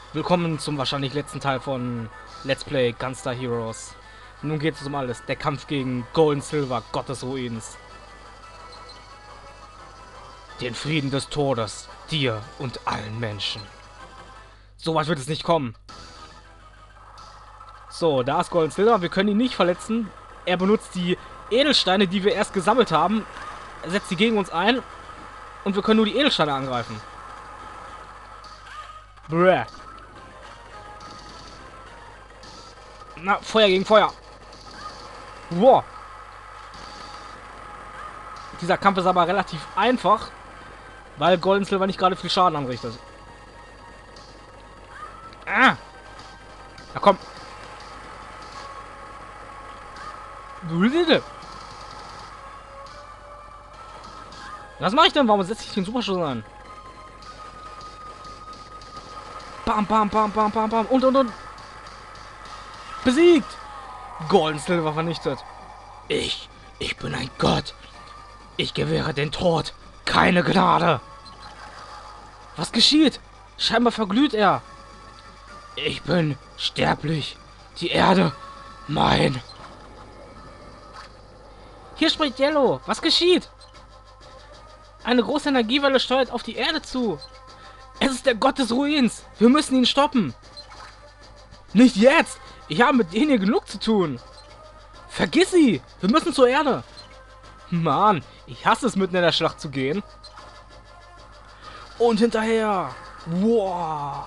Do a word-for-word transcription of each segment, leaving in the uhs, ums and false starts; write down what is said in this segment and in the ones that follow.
Willkommen zum wahrscheinlich letzten Teil von Let's Play Gunstar Heroes. Nun geht es um alles. Der Kampf gegen Gold Silver, Gott des Ruins. Den Frieden des Todes, dir und allen Menschen. So weit wird es nicht kommen. So, da ist Gold Silver. Wir können ihn nicht verletzen. Er benutzt die Edelsteine, die wir erst gesammelt haben. Er setzt sie gegen uns ein. Und wir können nur die Edelsteine angreifen. Bräh. Na, Feuer gegen Feuer. Wow. Dieser Kampf ist aber relativ einfach, weil Gold Silver nicht gerade viel Schaden anrichtet. Ah. Na komm. Was mache ich denn? Warum setze ich den Superschuss an? Bam, bam, bam, bam, bam, bam. Und, und, und. Besiegt! Gold Silver vernichtet. Ich, ich bin ein Gott. Ich gewähre den Tod. Keine Gnade. Was geschieht? Scheinbar verglüht er. Ich bin sterblich. Die Erde, mein. Hier spricht Yellow. Was geschieht? Eine große Energiewelle steuert auf die Erde zu. Es ist der Gott des Ruins. Wir müssen ihn stoppen. Nicht jetzt. Ich habe mit denen hier genug zu tun. Vergiss sie. Wir müssen zur Erde. Mann, ich hasse es, mitten in der Schlacht zu gehen. Und hinterher. Wow.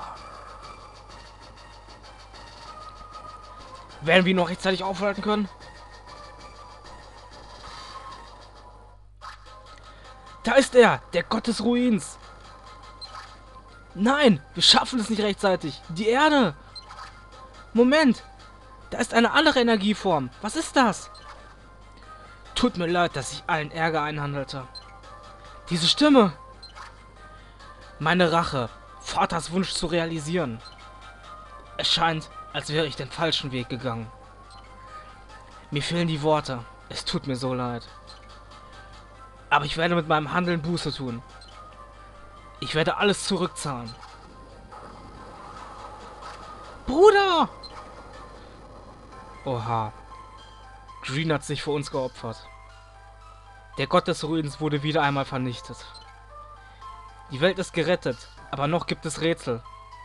Werden wir ihn noch rechtzeitig aufhalten können? Da ist er, der Gott des Ruins. Nein, wir schaffen es nicht rechtzeitig. Die Erde. Moment. Da ist eine andere Energieform. Was ist das? Tut mir leid, dass ich allen Ärger einhandelte. Diese Stimme. Meine Rache. Vaters Wunsch zu realisieren. Es scheint, als wäre ich den falschen Weg gegangen. Mir fehlen die Worte. Es tut mir so leid. Aber ich werde mit meinem Handeln Buße tun. Ich werde alles zurückzahlen. Bruder! Oha. Green hat sich für uns geopfert. Der Gott des Ruins wurde wieder einmal vernichtet. Die Welt ist gerettet, aber noch gibt es Rätsel.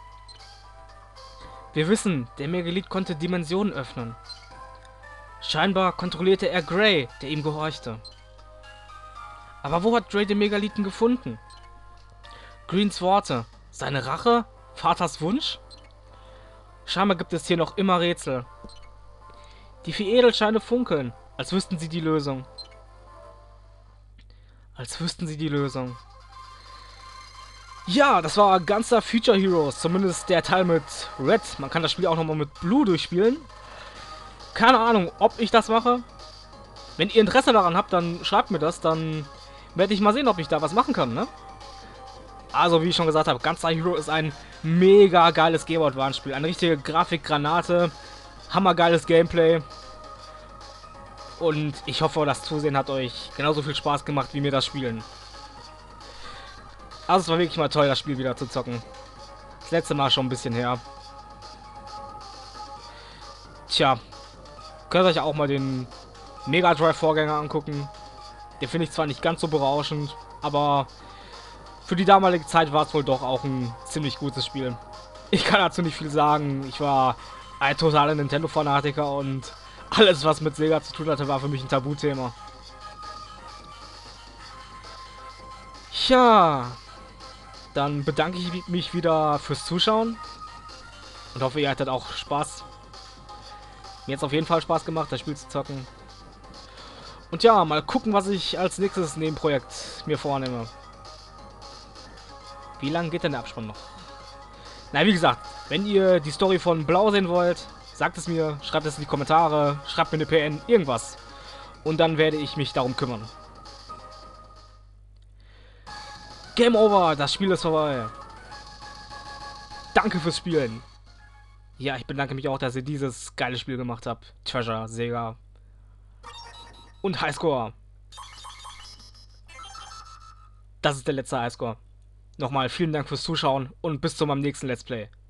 Wir wissen, der Megalith konnte Dimensionen öffnen. Scheinbar kontrollierte er Grey, der ihm gehorchte. Aber wo hat Grey den Megalithen gefunden? Greens Worte, seine Rache, Vaters Wunsch? Scheinbar gibt es hier noch immer Rätsel. Die vier Edelsteine funkeln, als wüssten sie die Lösung. Als wüssten sie die Lösung. Ja, das war Gunstar Future Heroes, zumindest der Teil mit Red. Man kann das Spiel auch nochmal mit Blue durchspielen. Keine Ahnung, ob ich das mache. Wenn ihr Interesse daran habt, dann schreibt mir das, dann werde ich mal sehen, ob ich da was machen kann, ne? Also, wie ich schon gesagt habe, Gunstar Heroes ist ein mega geiles Gameboy-Advance-Spiel. Eine richtige Grafikgranate. Hammergeiles Gameplay. Und ich hoffe, das Zusehen hat euch genauso viel Spaß gemacht, wie mir das Spielen. Also, es war wirklich mal toll, das Spiel wieder zu zocken. Das letzte Mal schon ein bisschen her. Tja. Könnt ihr euch auch mal den Mega Drive-Vorgänger angucken. Den finde ich zwar nicht ganz so berauschend, aber für die damalige Zeit war es wohl doch auch ein ziemlich gutes Spiel. Ich kann dazu nicht viel sagen. Ich war ein totaler Nintendo-Fanatiker und alles, was mit Sega zu tun hatte, war für mich ein Tabuthema. Ja, dann bedanke ich mich wieder fürs Zuschauen und hoffe, ihr hattet auch Spaß. Mir hat es auf jeden Fall Spaß gemacht, das Spiel zu zocken. Und ja, mal gucken, was ich als nächstes Nebenprojekt mir vornehme. Wie lange geht denn der Abspann noch? Na, wie gesagt, wenn ihr die Story von Blau sehen wollt, sagt es mir, schreibt es in die Kommentare, schreibt mir eine P N, irgendwas. Und dann werde ich mich darum kümmern. Game over, das Spiel ist vorbei. Danke fürs Spielen. Ja, ich bedanke mich auch, dass ihr dieses geile Spiel gemacht habt. Treasure, Sega und Highscore. Das ist der letzte Highscore. Nochmal vielen Dank fürs Zuschauen und bis zu meinem nächsten Let's Play.